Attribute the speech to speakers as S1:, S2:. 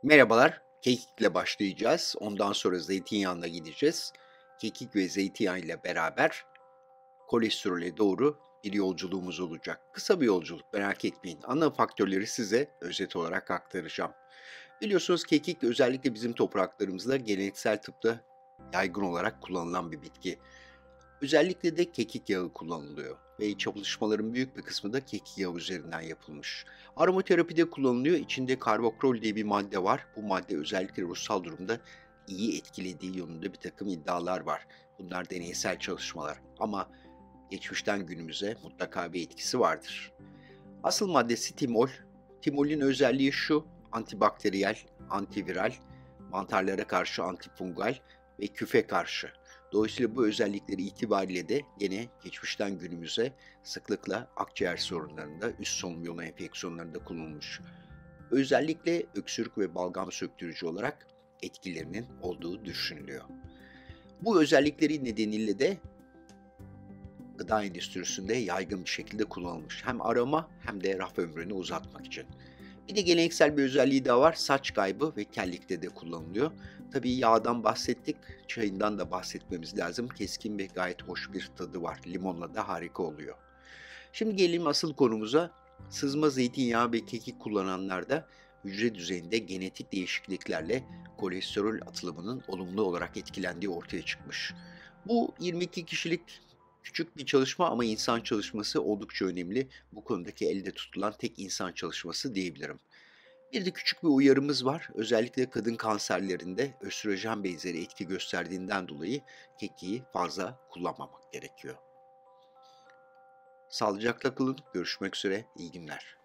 S1: Merhabalar, kekikle başlayacağız. Ondan sonra zeytinyağına gideceğiz. Kekik ve zeytinyağı ile beraber kolesterole doğru bir yolculuğumuz olacak. Kısa bir yolculuk, merak etmeyin. Ana faktörleri size özet olarak aktaracağım. Biliyorsunuz kekik özellikle bizim topraklarımızda geleneksel tıpta yaygın olarak kullanılan bir bitki. Özellikle de kekik yağı kullanılıyor ve çalışmaların büyük bir kısmı da kekik yağı üzerinden yapılmış. Aromaterapide kullanılıyor. İçinde karbokrol diye bir madde var. Bu madde özellikle ruhsal durumda iyi etkilediği yönünde bir takım iddialar var. Bunlar deneysel çalışmalar ama geçmişten günümüze mutlaka bir etkisi vardır. Asıl maddesi timol. Timolün özelliği şu: antibakteriyel, antiviral, mantarlara karşı antifungal ve küfe karşı. Dolayısıyla bu özellikleri itibariyle de yine geçmişten günümüze sıklıkla akciğer sorunlarında, üst solunum yolu enfeksiyonlarında kullanılmış. Özellikle öksürük ve balgam söktürücü olarak etkilerinin olduğu düşünülüyor. Bu özellikleri nedeniyle de gıda endüstrisinde yaygın bir şekilde kullanılmış. Hem aroma hem de raf ömrünü uzatmak için. Bir de geleneksel bir özelliği daha var. Saç kaybı ve kellikte de kullanılıyor. Tabii yağdan bahsettik, çayından da bahsetmemiz lazım. Keskin ve gayet hoş bir tadı var. Limonla da harika oluyor. Şimdi gelelim asıl konumuza. Sızma zeytinyağı ve kekik kullananlarda hücre düzeyinde genetik değişikliklerle kolesterol atılımının olumlu olarak etkilendiği ortaya çıkmış. Bu 22 kişilik küçük bir çalışma ama insan çalışması oldukça önemli. Bu konudaki elde tutulan tek insan çalışması diyebilirim. Bir de küçük bir uyarımız var. Özellikle kadın kanserlerinde östrojen benzeri etki gösterdiğinden dolayı kekiği fazla kullanmamak gerekiyor. Sağlıcakla kalın. Görüşmek üzere. İyi günler.